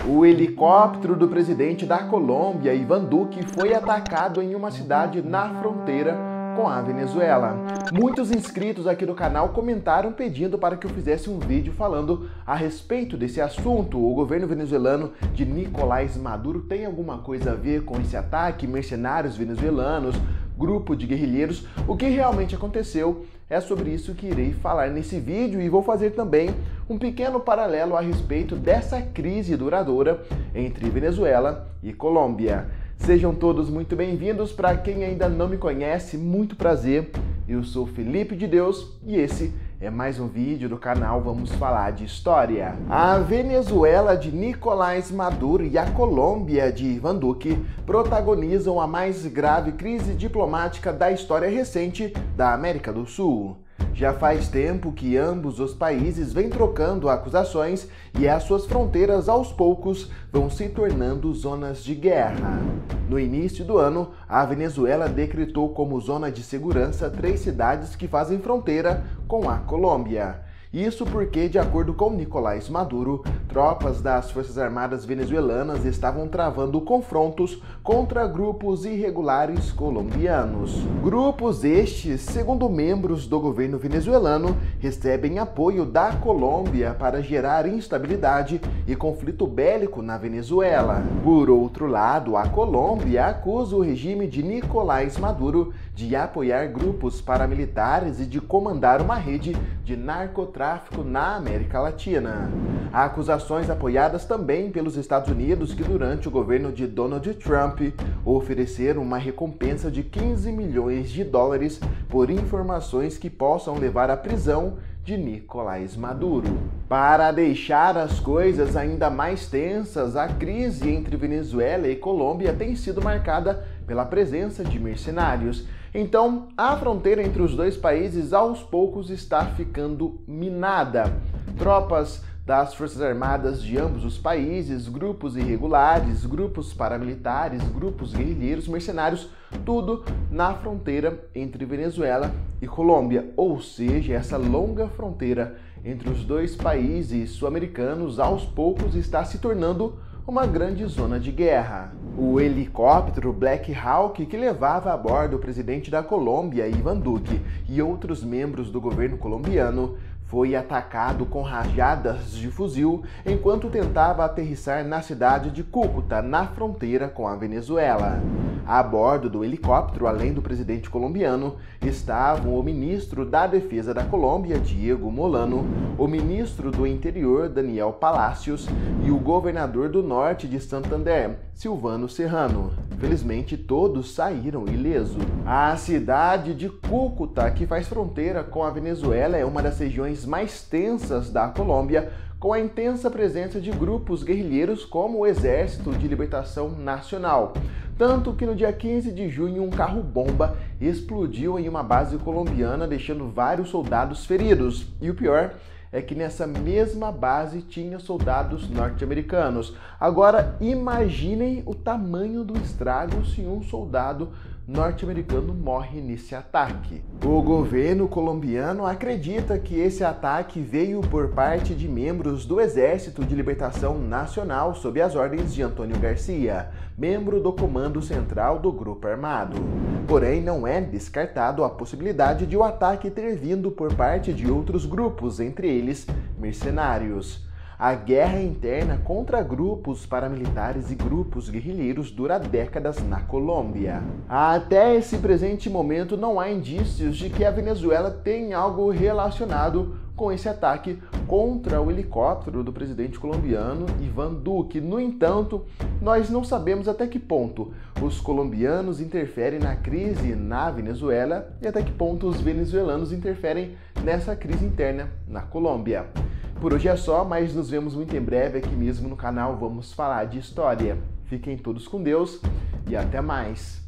O helicóptero do presidente da Colômbia, Iván Duque, foi atacado em uma cidade na fronteira com a Venezuela. Muitos inscritos aqui do canal comentaram pedindo para que eu fizesse um vídeo falando a respeito desse assunto. O governo venezuelano de Nicolás Maduro tem alguma coisa a ver com esse ataque? Mercenários venezuelanos, grupo de guerrilheiros? O que realmente aconteceu? É sobre isso que irei falar nesse vídeo e vou fazer também um pequeno paralelo a respeito dessa crise duradoura entre Venezuela e Colômbia. Sejam todos muito bem-vindos. Para quem ainda não me conhece, muito prazer. Eu sou Felipe de Deus e esse é mais um vídeo do canal Vamos Falar de História. A Venezuela de Nicolás Maduro e a Colômbia de Iván Duque protagonizam a mais grave crise diplomática da história recente da América do Sul. Já faz tempo que ambos os países vêm trocando acusações e as suas fronteiras aos poucos vão se tornando zonas de guerra. No início do ano, a Venezuela decretou como zona de segurança 3 cidades que fazem fronteira com a Colômbia. Isso porque, de acordo com Nicolás Maduro, tropas das Forças Armadas venezuelanas estavam travando confrontos contra grupos irregulares colombianos. Grupos estes, segundo membros do governo venezuelano, recebem apoio da Colômbia para gerar instabilidade e conflito bélico na Venezuela. Por outro lado, a Colômbia acusa o regime de Nicolás Maduro de apoiar grupos paramilitares e de comandar uma rede de narcotráfico na América Latina. Há acusações apoiadas também pelos Estados Unidos que, durante o governo de Donald Trump, ofereceram uma recompensa de 15 milhões de dólares por informações que possam levar à prisão de Nicolás Maduro. Para deixar as coisas ainda mais tensas, a crise entre Venezuela e Colômbia tem sido marcada pela presença de mercenários. Então, a fronteira entre os dois países aos poucos está ficando minada. Tropas das Forças Armadas de ambos os países, grupos irregulares, grupos paramilitares, grupos guerrilheiros, mercenários, tudo na fronteira entre Venezuela e Colômbia. Ou seja, essa longa fronteira entre os dois países sul-americanos aos poucos está se tornando uma grande zona de guerra. O helicóptero Black Hawk, que levava a bordo o presidente da Colômbia, Iván Duque, e outros membros do governo colombiano, foi atacado com rajadas de fuzil enquanto tentava aterrissar na cidade de Cúcuta, na fronteira com a Venezuela. A bordo do helicóptero, além do presidente colombiano, estavam o ministro da Defesa da Colômbia, Diego Molano, o ministro do Interior, Daniel Palacios, e o governador do norte de Santander, Silvano Serrano. Felizmente, todos saíram ilesos. A cidade de Cúcuta, que faz fronteira com a Venezuela, é uma das regiões mais tensas da Colômbia, com a intensa presença de grupos guerrilheiros como o Exército de Libertação Nacional. Tanto que no dia 15 de junho um carro-bomba explodiu em uma base colombiana, deixando vários soldados feridos. E o pior é que nessa mesma base tinha soldados norte-americanos. Agora imaginem o tamanho do estrago se um soldado norte-americano morre nesse ataque. O governo colombiano acredita que esse ataque veio por parte de membros do Exército de Libertação Nacional sob as ordens de Antônio Garcia, membro do Comando Central do Grupo Armado. Porém, não é descartado a possibilidade de o ataque ter vindo por parte de outros grupos, entre eles mercenários. A guerra interna contra grupos paramilitares e grupos guerrilheiros dura décadas na Colômbia. Até esse presente momento não há indícios de que a Venezuela tem algo relacionado com esse ataque contra o helicóptero do presidente colombiano Iván Duque. No entanto, nós não sabemos até que ponto os colombianos interferem na crise na Venezuela e até que ponto os venezuelanos interferem nessa crise interna na Colômbia. Por hoje é só, mas nos vemos muito em breve aqui mesmo no canal Vamos Falar de História. Fiquem todos com Deus e até mais!